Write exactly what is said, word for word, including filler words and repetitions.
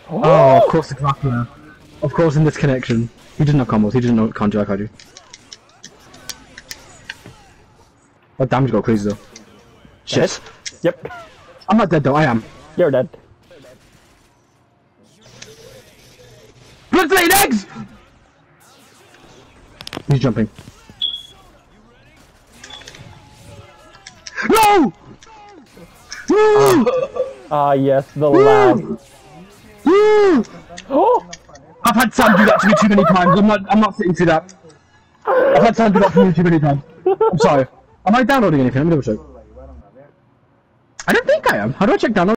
Oh, oh of course, exactly. Of course, in this connection. He didn't have combos, he didn't know Conjure like I do. That damage got crazy though. Shit. Dead? Yep. I'm not dead though, I am. You're dead. Bloodblade eggs! He's jumping. No! Woo! Ah, yes, the last. Woo! Oh! I've had Sam do that to me too many times. I'm not. I'm not sitting through that. I've had Sam do that to me too many times. I'm sorry. Am I downloading anything? Let me double check. I don't think I am. How do I check download?